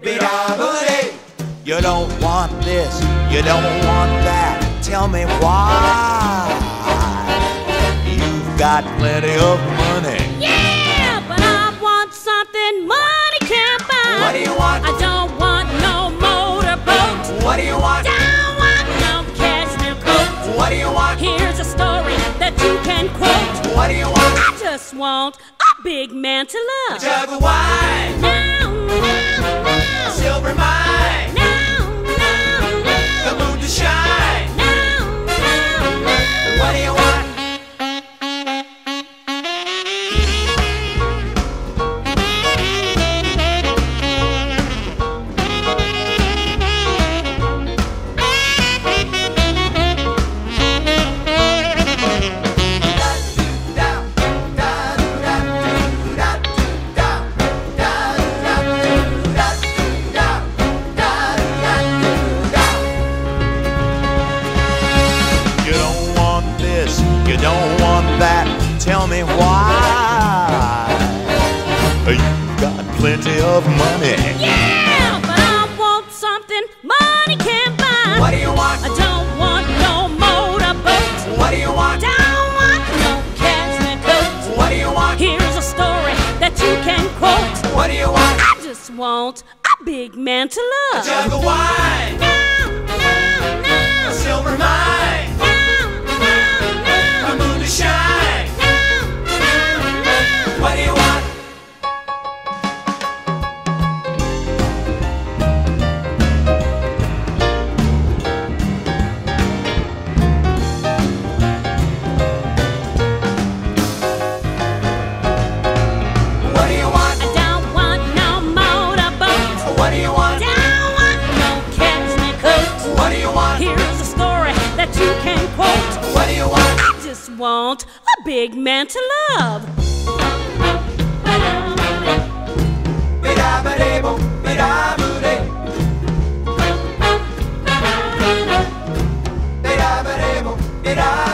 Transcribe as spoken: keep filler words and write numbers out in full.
Be-da-ba-dee. You don't want this, you don't want that. Tell me why. You've got plenty of money. Yeah, but I want something money can't buy. What do you want? I don't want no motorboat. What do you want? Don't want no cashmere coat. What do you want? Here's a story that you can quote. What do you want? I just want a big man to love. A jug of wine. No, no, no. A silver mine. No, no, no. The moon to shine. No, no, no. What do you want? You don't want that, tell me why. You've got plenty of money. Yeah, but I want something money can't buy. What do you want? I don't want no motorboat. What do you want? Don't want no cashmere coat. What do you want? Here's a story that you can quote. What do you want? I just want a big man to love. A jug of wine. No, no, no. A silver mine. A moon to shine. What do you want? What do you want? I don't want no motorboat. What do you want? Don't want no cashmere coat. What do you want? Here's a story that you can quote. What do you want? I just want a big man to love. Be-da-ba-dee-bo, be-da-ba-dee. Be-da-ba-dee-bo, be-da.